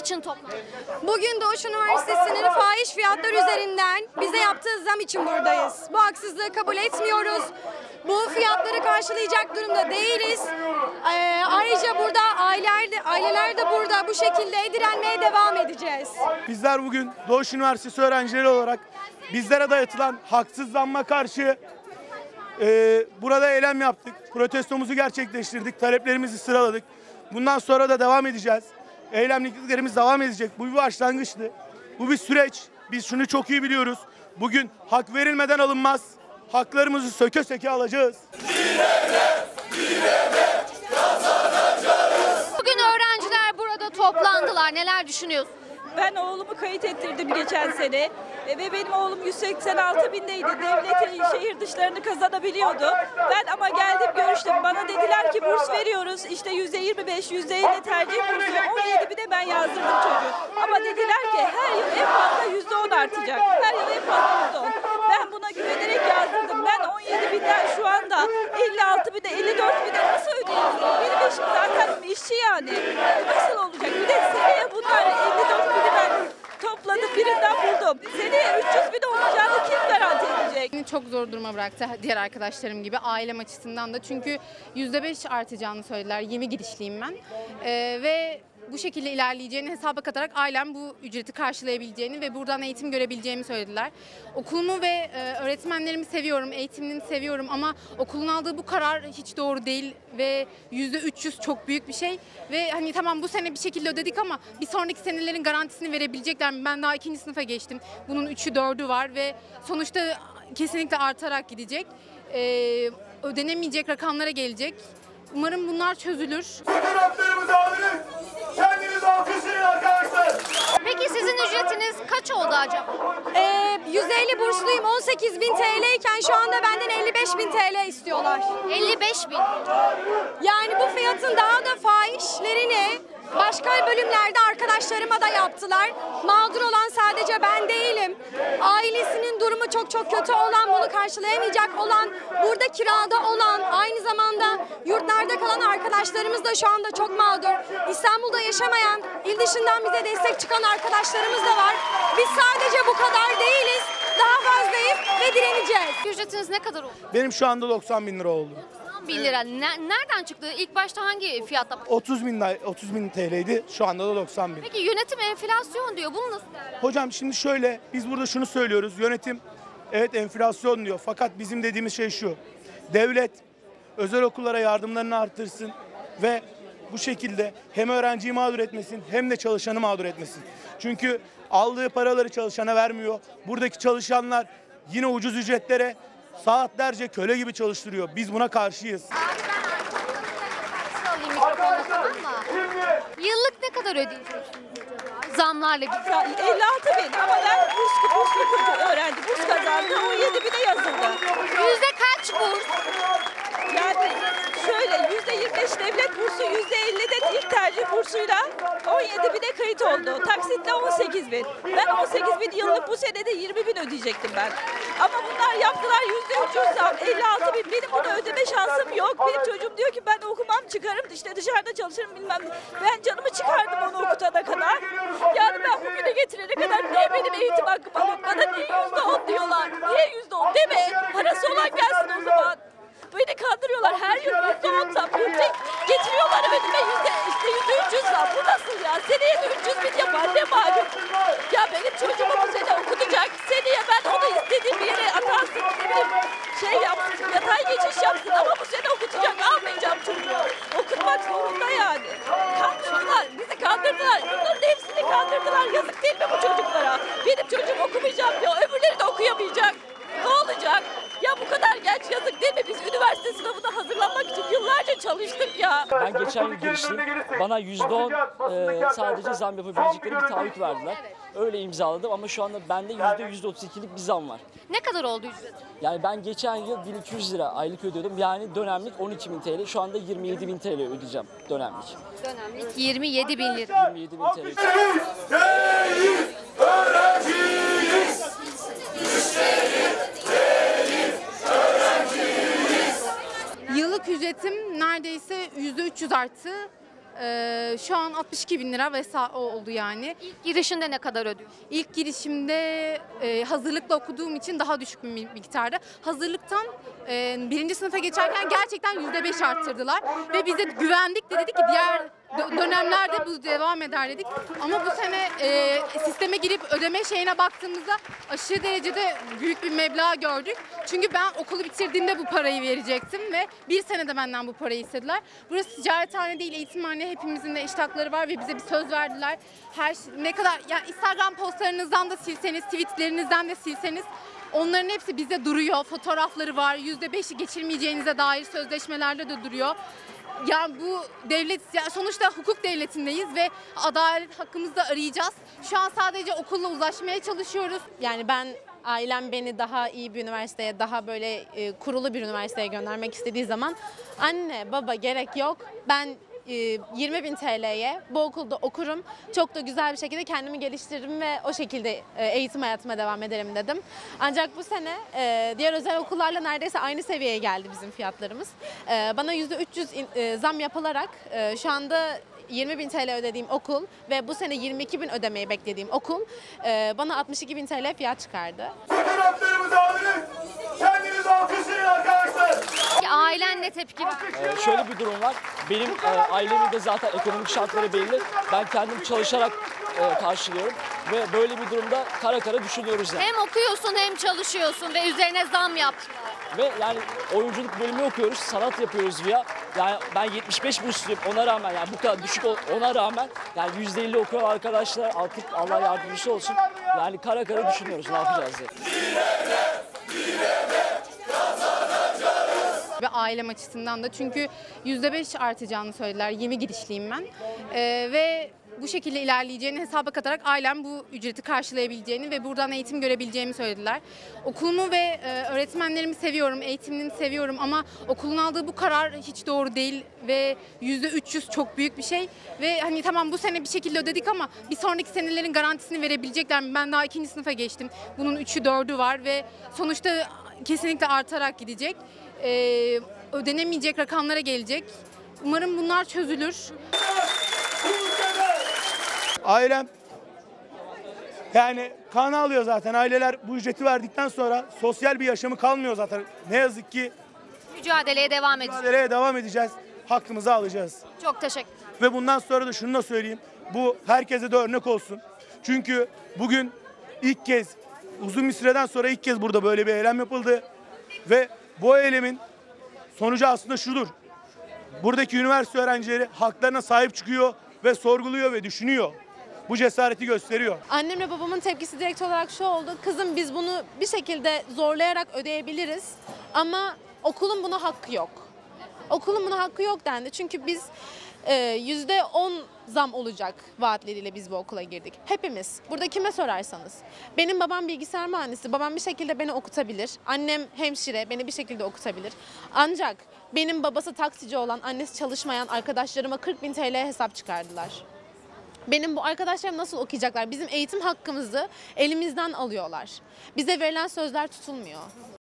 için toplandık? Bugün Doğuş Üniversitesi'nin fahiş fiyatlar üzerinden bize yaptığı zam için buradayız. Bu haksızlığı kabul etmiyoruz. Bu fiyatları karşılayacak durumda değiliz. Ayrıca burada aileler de burada bu şekilde direnmeye devam edeceğiz. Bizler bugün Doğuş Üniversitesi öğrencileri olarak bizlere dayatılan haksız zamma karşı burada eylem yaptık. Protestomuzu gerçekleştirdik. Taleplerimizi sıraladık. Bundan sonra da devam edeceğiz. Eylemliklerimiz devam edecek. Bu bir başlangıçtı. Bu bir süreç. Biz şunu çok iyi biliyoruz. Bugün hak verilmeden alınmaz. Haklarımızı söke söke alacağız. Bugün öğrenciler burada toplandılar. Neler düşünüyorsun? Ben oğlumu kayıt ettirdim geçen sene ve benim oğlum 186.000'deydi. Devletin şehir dışlarını kazanabiliyordu. Ben ama geldim görüştüm. Bana dediler ki burs veriyoruz. İşte %25, %50 tercih bursu. 17.000'e ben yazdırdım çocuğu. Ama dediler ki her yıl en fazla %10 artacak. Her yıl en fazla %10. Ben buna güvenerek yazdırdım. Ben 17.000'den şu anda 56.000'e, 54.000'e nasıl ödeyeceğim? Benim eşim zaten işçi yani. Nasıl olacak? Bir de seneye bunlar 54.000'i ben topladım, birinden buldum. Seneye 300.000 olacağını kim garanti edecek? Beni çok zor duruma bıraktı diğer arkadaşlarım gibi ailem açısından da. Çünkü %5 artacağını söylediler. Yeni girişliyim ben. Ve bu şekilde ilerleyeceğini hesaba katarak ailem bu ücreti karşılayabileceğini ve buradan eğitim görebileceğimi söylediler. Okulumu ve öğretmenlerimi seviyorum, eğitimini seviyorum ama okulun aldığı bu karar hiç doğru değil ve %300 çok büyük bir şey. Ve hani tamam bu sene bir şekilde ödedik ama bir sonraki senelerin garantisini verebilecekler mi? Ben daha 2. sınıfa geçtim. Bunun 3'ü 4'ü var ve sonuçta kesinlikle artarak gidecek. Ödenemeyecek rakamlara gelecek. Umarım bunlar çözülür. Bütün haklarımızı alırız. Kendinizi alkışlayın arkadaşlar. Peki sizin ücretiniz kaç oldu acaba? 150 bursluyum, 18.000 TL iken şu anda benden 55.000 TL istiyorlar. 55.000. Yani bu fiyatın daha da fahişlerini başka bölümlerde arkadaşlarıma da yaptılar. Mağdur olan sadece ben değilim. Ailesinin durumu çok kötü olan, bunu karşılayamayacak olan, burada kirada olan, aynı zamanda yurtlarda kalan arkadaşlarımız da şu anda çok mağdur. İstanbul'da yaşamayan, il dışından bize destek çıkan arkadaşlarımız da var. Biz sadece bu kadar değiliz, daha fazlayız ve direneceğiz. Ücretiniz ne kadar oldu? Benim şu anda 90.000 lira oldu. 1 lira. Nereden çıktı? İlk başta hangi fiyatta? 30.000 TL'ydi. Şu anda da 90.000. Peki yönetim enflasyon diyor. Bunu nasıl değerlendiriyorsunuz? Hocam şimdi şöyle, biz burada şunu söylüyoruz. Yönetim evet enflasyon diyor. Fakat bizim dediğimiz şey şu. Devlet özel okullara yardımlarını artırsın ve bu şekilde hem öğrenciyi mağdur etmesin hem de çalışanı mağdur etmesin. Çünkü aldığı paraları çalışana vermiyor. Buradaki çalışanlar yine ucuz ücretlere saatlerce köle gibi çalıştırıyor. Biz buna karşıyız. Alayım mikrofonu, tamam mı? Yıllık ne kadar ödeyeceksiniz? Zamlarla birlikte. 56.000 ama ben burs öğrenci burs kazandı. 17.000'e yazıldı. Yüzde kaç burs? Yani şöyle %25 devlet bursu, %50 de ilk tercih bursuyla 17.000'e kayıt oldu. Taksitle 18.000. Ben 18.000 yıllık bu senede 20.000 ödeyecektim ben. Ama bunlar yaptılar %300 zam, 56.000. Benim bunu ödeme şansım yok. Benim çocuğum diyor ki ben okumam çıkarım işte dışarıda çalışırım bilmem ne. Ben canımı çıkardım onu okutana kadar. Yani ben bugüne getirene kadar niye benim eğitim hakkım alıyor? Bana niye %10 diyorlar? Niye %10 değil mi? Parası olan gelsin o zaman. Beni kandırıyorlar. Her yıl %10 zam getiriyorlar önüme %300 zam. Bu nasıl ya? Seneye de 300.000 yapar ne malum? Ya benim çocuğumu bu sene okutacak. Seneye ben onu istediğim bir yere atarsın. Ne bileyim şey yapsın, yatay geçiş yapsın ama bu sene okutacak. Almayacağım çocuğu. Okutmak zorunda yani. Kandırdılar. Bizi kandırdılar. Bunların hepsini kandırdılar. Yazık değil mi bu çocuklara? Benim çocuğum okumayacağım diyor. Öbürleri de okuyamayacak. Ne olacak? Ya bu kadar genç yazık değil mi? Biz üniversite sınavına hazırlanmak için yıllarca çalıştık ya. Ben geçen yıl girişliyim. Bana %10 sadece zam yapabilecekleri bir taahhüt verdiler. Öyle imzaladım ama şu anda bende %32'lik bir zam var. Ne kadar oldu ücret? Yani ben geçen yıl 1200 lira aylık ödüyordum. Yani dönemlik 12.000 TL. Şu anda 27.000 TL ödeyeceğim dönemlik. Dönemlik 27.000 lira. 27.000 TL. Öğrenciyiz. Yıllık ücretim neredeyse %300 arttı. Şu an 62 bin lira vesaire oldu yani. İlk girişinde ne kadar ödüyorsun? İlk girişimde hazırlıkla okuduğum için daha düşük bir miktarda. Hazırlıktan birinci sınıfa geçerken gerçekten %5 arttırdılar. Ve bize güvendik de dedik ki diğer dönemlerde bu devam eder dedik. Ama bu sene sisteme girip ödeme şeyine baktığımızda aşırı derecede büyük bir meblağ gördük. Çünkü ben okulu bitirdiğimde bu parayı verecektim ve bir senede benden bu parayı istediler. Burası ticarethane değil, eğitimhane. Hepimizin de eşit hakları var ve bize bir söz verdiler. Ne kadar yani Instagram postlarınızdan da silseniz, tweetlerinizden de silseniz onların hepsi bizde duruyor. Fotoğrafları var. %5'i geçirmeyeceğinize dair sözleşmelerde de duruyor. Yani bu devlet, sonuçta hukuk devletindeyiz ve adalet hakkımızı da arayacağız. Şu an sadece okulla uzlaşmaya çalışıyoruz. Yani ben ailem beni daha iyi bir üniversiteye, daha böyle kurulu bir üniversiteye göndermek istediği zaman anne baba gerek yok. Ben 20.000 TL'ye bu okulda okurum. Çok da güzel bir şekilde kendimi geliştiririm ve o şekilde eğitim hayatıma devam ederim dedim. Ancak bu sene diğer özel okullarla neredeyse aynı seviyeye geldi bizim fiyatlarımız. Bana %300 zam yapılarak şu anda 20.000 TL ödediğim okul ve bu sene 22.000 ödemeyi beklediğim okul bana 62.000 TL fiyat çıkardı. Fotoğraflarımızı alırız. Kendinizi alkışlayın arkadaşlar. Ailen ne tepki ver? Şöyle bir durum var. Benim ailemin de zaten ekonomik şartları belli. Ben kendim çalışarak karşılıyorum ve böyle bir durumda kara kara düşünüyoruz yani. Hem okuyorsun hem çalışıyorsun ve üzerine zam yaptılar. Ve yani oyunculuk bölümü okuyoruz, sanat yapıyoruz ya. Yani ben 75 bursluyum ona rağmen, yani bu kadar düşük ona rağmen yani %50 okuyan arkadaşlar, artık Allah yardımcısı olsun. Yani kara kara düşünüyoruz ne yapacağız diye. Ve ailem açısından da çünkü %5 artacağını söylediler. Yeni girişliyim ben. Ve bu şekilde ilerleyeceğini hesaba katarak ailem bu ücreti karşılayabileceğini ve buradan eğitim görebileceğimi söylediler. Okulumu ve öğretmenlerimi seviyorum, eğitimini seviyorum ama okulun aldığı bu karar hiç doğru değil ve %300 çok büyük bir şey. Ve hani tamam bu sene bir şekilde ödedik ama bir sonraki senelerin garantisini verebilecekler mi? Ben daha 2. sınıfa geçtim. Bunun 3'ü 4'ü var ve sonuçta kesinlikle artarak gidecek. Ödenemeyecek rakamlara gelecek. Umarım bunlar çözülür. Ailem yani kan alıyor zaten. Aileler bu ücreti verdikten sonra sosyal bir yaşamı kalmıyor zaten. Ne yazık ki Mücadeleye devam edeceğiz. mücadeleye devam edeceğiz. Hakkımızı alacağız. Çok teşekkür. Ve bundan sonra da şunu da söyleyeyim. Bu herkese de örnek olsun. Çünkü bugün ilk kez, uzun bir süreden sonra ilk kez burada böyle bir eylem yapıldı. Ve bu eylemin sonucu aslında şudur. Buradaki üniversite öğrencileri haklarına sahip çıkıyor ve sorguluyor ve düşünüyor. Bu cesareti gösteriyor. Annemle babamın tepkisi direkt olarak şu oldu. Kızım biz bunu bir şekilde zorlayarak ödeyebiliriz ama okulun buna hakkı yok. Okulun buna hakkı yok dendi. Çünkü biz %10 zam olacak vaatleriyle biz bu okula girdik. Hepimiz. Burada kime sorarsanız. Benim babam bilgisayar mühendisi. Babam bir şekilde beni okutabilir. Annem hemşire. Beni bir şekilde okutabilir. Ancak benim babası taksici olan, annesi çalışmayan arkadaşlarıma 40.000 TL hesap çıkardılar. Benim bu arkadaşlarım nasıl okuyacaklar? Bizim eğitim hakkımızı elimizden alıyorlar. Bize verilen sözler tutulmuyor.